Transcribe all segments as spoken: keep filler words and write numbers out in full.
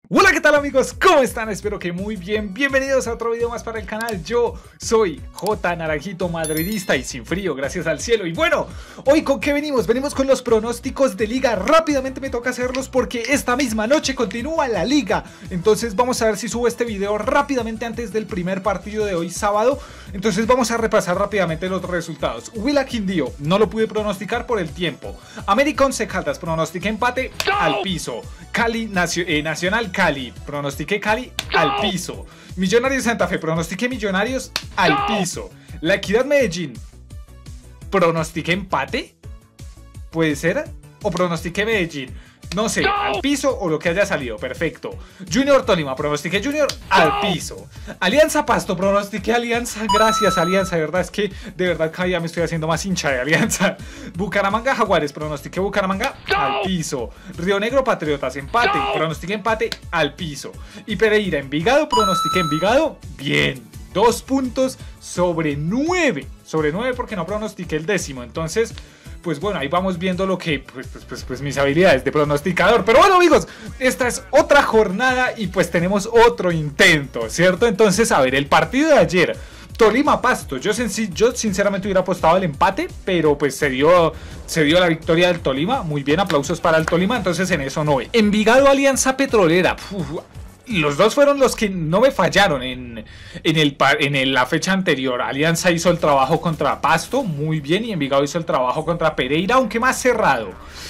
Hola, ¿qué tal amigos? ¿Cómo están? Espero que muy bien. Bienvenidos a otro video más para el canal. Yo soy J Naranjito madridista y sin frío, gracias al cielo. Y bueno, hoy ¿con qué venimos? Venimos con los pronósticos de liga. Rápidamente me toca hacerlos porque esta misma noche continúa la liga. Entonces vamos a ver si subo este video rápidamente antes del primer partido de hoy sábado. Entonces vamos a repasar rápidamente los resultados. Huila Quindío, no lo pude pronosticar por el tiempo. América Once Caldas, pronostiqué empate al piso. Cali Nacio eh, Nacional Cali, pronostiqué Cali al piso. Millonarios Santa Fe, pronostiqué Millonarios al piso. La Equidad Medellín, pronostiqué empate, puede ser, o pronostiqué Medellín, no sé, al piso o lo que haya salido, perfecto. Junior Tolima, pronostiqué Junior al piso. Alianza Pasto, pronostiqué Alianza, gracias Alianza, de verdad es que de verdad cada día me estoy haciendo más hincha de Alianza. Bucaramanga Jaguares, pronostiqué Bucaramanga al piso. Río Negro Patriotas, empate, pronostiqué empate al piso. Y Pereira Envigado, pronostiqué Envigado, bien, dos puntos sobre nueve, sobre nueve porque no pronostiqué el décimo, entonces... Pues bueno, ahí vamos viendo lo que, pues, pues, pues, pues mis habilidades de pronosticador. Pero bueno amigos, esta es otra jornada y pues tenemos otro intento, ¿cierto? Entonces, a ver, el partido de ayer, Tolima Pasto, yo, yo sinceramente hubiera apostado al empate, pero pues se dio, se dio la victoria del Tolima. Muy bien, aplausos para el Tolima, entonces en eso no voy. Envigado Alianza Petrolera, uf, los dos fueron los que no me fallaron en, en, el, en el, la fecha anterior. Alianza hizo el trabajo contra Pasto, muy bien, y Envigado hizo el trabajo contra Pereira, aunque más cerrado.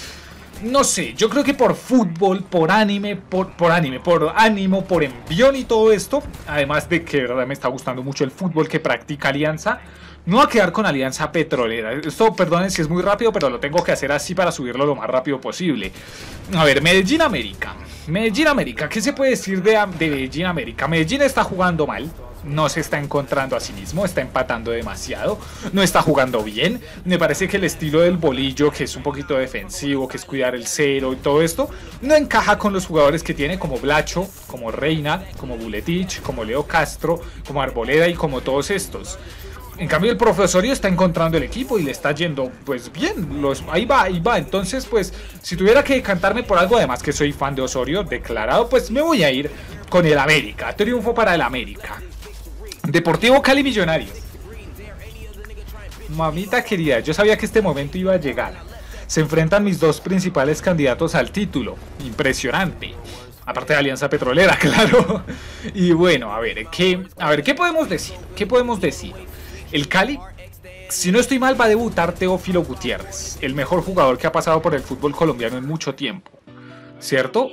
No sé, yo creo que por fútbol, por anime, por, por anime, por ánimo, por envión y todo esto, además de que de verdad me está gustando mucho el fútbol que practica Alianza, no va a quedar con Alianza Petrolera. Esto, perdonen si es muy rápido, pero lo tengo que hacer así para subirlo lo más rápido posible. A ver, Medellín América. Medellín América, ¿qué se puede decir de, de Medellín América? Medellín está jugando mal, no se está encontrando a sí mismo, está empatando demasiado, no está jugando bien. Me parece que el estilo del bolillo, que es un poquito defensivo, que es cuidar el cero y todo esto, no encaja con los jugadores que tiene, como Blacho, como Reina, como Buletich, como Leo Castro, como Arboleda y como todos estos. En cambio el profesorio está encontrando el equipo y le está yendo pues bien, los, ahí va, ahí va. Entonces pues si tuviera que decantarme por algo, además que soy fan de Osorio declarado, pues me voy a ir con el América. Triunfo para el América. Deportivo Cali Millonarios. Mamita querida, yo sabía que este momento iba a llegar. Se enfrentan mis dos principales candidatos al título. Impresionante. Aparte de Alianza Petrolera, claro. Y bueno, a ver, ¿qué, a ver, ¿qué podemos decir? ¿Qué podemos decir? El Cali, si no estoy mal, va a debutar Teófilo Gutiérrez, el mejor jugador que ha pasado por el fútbol colombiano en mucho tiempo, ¿cierto?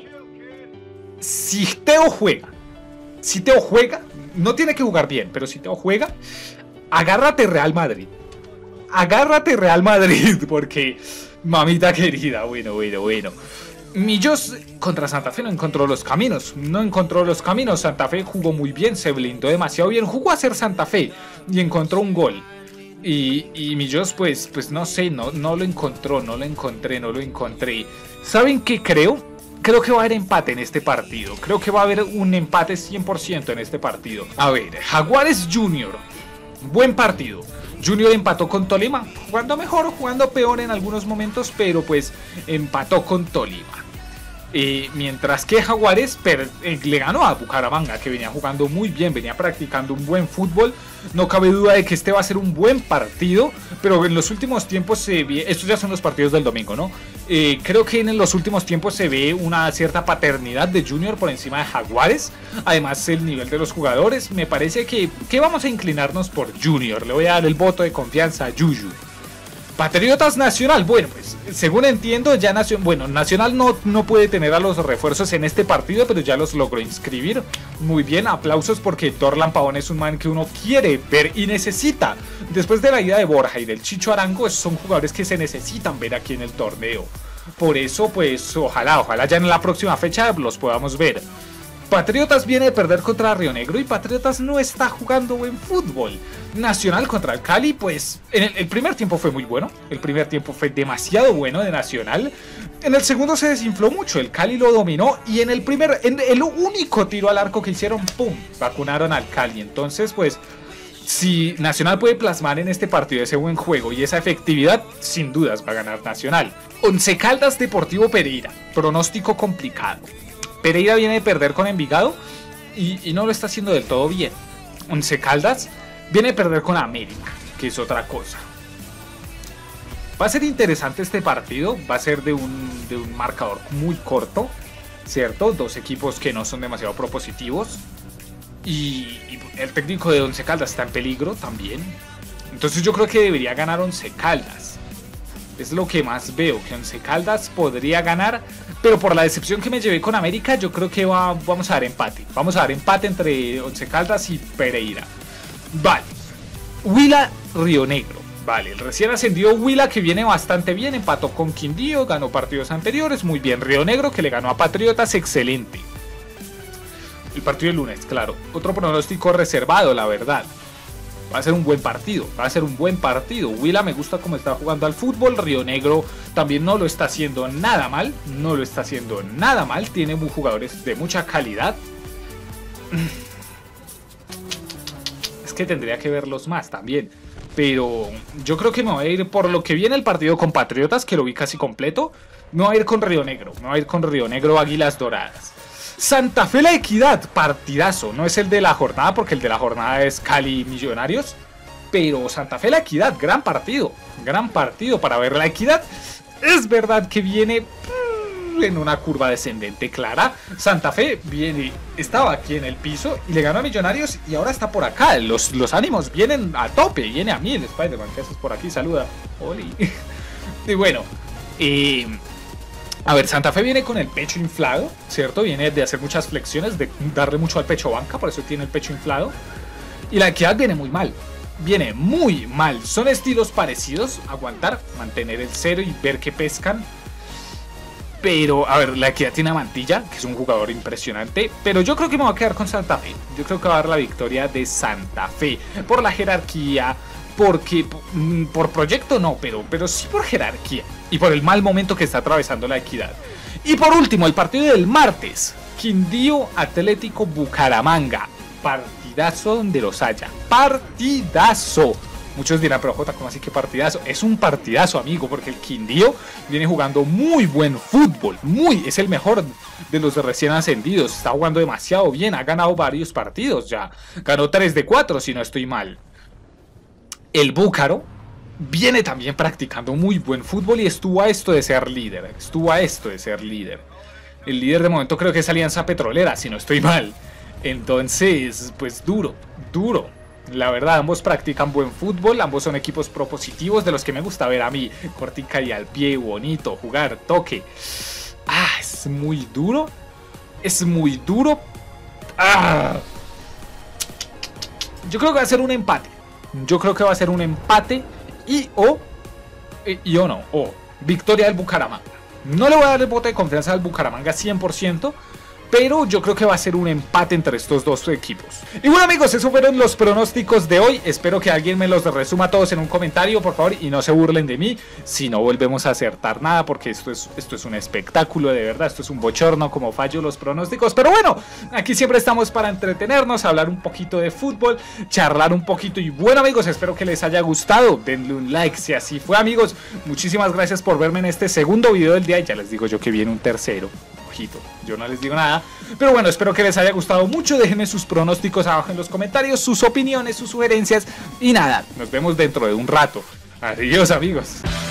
Si Teo juega, si Teo juega, no tiene que jugar bien, pero si Teo juega, agárrate Real Madrid, agárrate Real Madrid, porque mamita querida, bueno, bueno, bueno. Millos contra Santa Fe no encontró los caminos, no encontró los caminos. Santa Fe jugó muy bien, se blindó demasiado bien, jugó a ser Santa Fe y encontró un gol. Y, y Millos pues, pues no sé, no, no lo encontró, no lo encontré, no lo encontré. ¿Saben qué creo? Creo que va a haber empate en este partido, creo que va a haber un empate cien por ciento en este partido. A ver, Jaguares Junior, buen partido. Junior empató con Tolima, jugando mejor, jugando peor en algunos momentos, pero pues empató con Tolima. Eh, mientras que Jaguares per, eh, le ganó a Bucaramanga, que venía jugando muy bien, venía practicando un buen fútbol. No cabe duda de que este va a ser un buen partido, pero en los últimos tiempos se ve, estos ya son los partidos del domingo, ¿no? Eh, creo que en los últimos tiempos se ve una cierta paternidad de Junior por encima de Jaguares. Además el nivel de los jugadores, me parece que, que vamos a inclinarnos por Junior. Le voy a dar el voto de confianza a Yuyu. Patriotas Nacional, bueno pues según entiendo ya Nacional, bueno Nacional no, no puede tener a los refuerzos en este partido, pero ya los logró inscribir. Muy bien, aplausos porque Dorlan Pavón es un man que uno quiere ver y necesita. Después de la ida de Borja y del Chicho Arango, son jugadores que se necesitan ver aquí en el torneo. Por eso pues ojalá, ojalá ya en la próxima fecha los podamos ver. Patriotas viene de perder contra Río Negro y Patriotas no está jugando buen fútbol. Nacional contra el Cali, pues en el, el primer tiempo fue muy bueno, el primer tiempo fue demasiado bueno de Nacional. En el segundo se desinfló mucho, el Cali lo dominó y en el primer, en el único tiro al arco que hicieron, ¡pum!, vacunaron al Cali. Entonces pues si Nacional puede plasmar en este partido ese buen juego y esa efectividad, sin dudas va a ganar Nacional. Once Caldas Deportivo Pereira, pronóstico complicado. Pereira viene de perder con Envigado y, y no lo está haciendo del todo bien. Once Caldas viene de perder con América, que es otra cosa. Va a ser interesante este partido, va a ser de un, de un marcador muy corto, ¿cierto? Dos equipos que no son demasiado propositivos. Y, y el técnico de Once Caldas está en peligro también. Entonces yo creo que debería ganar Once Caldas. Es lo que más veo, que Once Caldas podría ganar. Pero por la decepción que me llevé con América, yo creo que va, vamos a dar empate. Vamos a dar empate entre Once Caldas y Pereira. Vale. Huila Río Negro. Vale, el recién ascendido Huila, que viene bastante bien, empató con Quindío, ganó partidos anteriores, muy bien. Río Negro, que le ganó a Patriotas, excelente. El partido del lunes, claro. Otro pronóstico reservado, la verdad. Va a ser un buen partido, va a ser un buen partido. Huila me gusta cómo está jugando al fútbol. Río Negro también no lo está haciendo nada mal, no lo está haciendo nada mal. Tiene jugadores de mucha calidad. Es que tendría que verlos más también. Pero yo creo que me voy a ir por lo que viene el partido con Patriotas, que lo vi casi completo. Me voy a ir con Río Negro, me voy a ir con Río Negro Águilas Doradas. Santa Fe La Equidad, partidazo. No es el de la jornada porque el de la jornada es Cali Millonarios. Pero Santa Fe La Equidad, gran partido. Gran partido para ver. La Equidad es verdad que viene en una curva descendente clara. Santa Fe viene, estaba aquí en el piso y le ganó a Millonarios y ahora está por acá. Los, los ánimos vienen a tope. Viene a mí el Spider-Man, que haces por aquí, saluda. Oli. Y bueno, eh, a ver, Santa Fe viene con el pecho inflado, ¿cierto? Viene de hacer muchas flexiones, de darle mucho al pecho banca, por eso tiene el pecho inflado. Y la Equidad viene muy mal. Viene muy mal. Son estilos parecidos. Aguantar, mantener el cero y ver que pescan. Pero, a ver, la Equidad tiene a Mantilla, que es un jugador impresionante. Pero yo creo que me voy a quedar con Santa Fe. Yo creo que va a dar la victoria de Santa Fe. Por la jerarquía, porque por proyecto no, pero, pero sí por jerarquía. Y por el mal momento que está atravesando la Equidad. Y por último, el partido del martes. Quindío Atlético Bucaramanga. Partidazo donde los haya. Partidazo. Muchos dirán, pero Jota, ¿cómo así que partidazo? Es un partidazo, amigo, porque el Quindío viene jugando muy buen fútbol. Muy, es el mejor de los recién ascendidos. Está jugando demasiado bien. Ha ganado varios partidos ya. Ganó tres de cuatro, si no estoy mal. El Búcaro viene también practicando muy buen fútbol y estuvo a esto de ser líder. Estuvo a esto de ser líder. El líder de momento creo que es Alianza Petrolera, si no estoy mal. Entonces, pues duro, duro. La verdad, ambos practican buen fútbol, ambos son equipos propositivos de los que me gusta ver a mí. Cortica y al pie, bonito, jugar, toque. Ah, es muy duro. Es muy duro. Ah. Yo creo que va a ser un empate. Yo creo que va a ser un empate y o, y o no, o victoria del Bucaramanga. No le voy a dar el voto de confianza al Bucaramanga cien por ciento. Pero yo creo que va a ser un empate entre estos dos equipos. Y bueno, amigos, esos fueron los pronósticos de hoy. Espero que alguien me los resuma todos en un comentario, por favor. Y no se burlen de mí si no volvemos a acertar nada, porque esto es, esto es un espectáculo, de verdad. Esto es un bochorno como fallo los pronósticos. Pero bueno, aquí siempre estamos para entretenernos, hablar un poquito de fútbol, charlar un poquito. Y bueno, amigos, espero que les haya gustado. Denle un like si así fue, amigos. Muchísimas gracias por verme en este segundo video del día. Y ya les digo yo que viene un tercero. Yo no les digo nada, pero bueno, espero que les haya gustado mucho. Déjenme sus pronósticos abajo en los comentarios, sus opiniones, sus sugerencias y nada, nos vemos dentro de un rato. Adiós, amigos.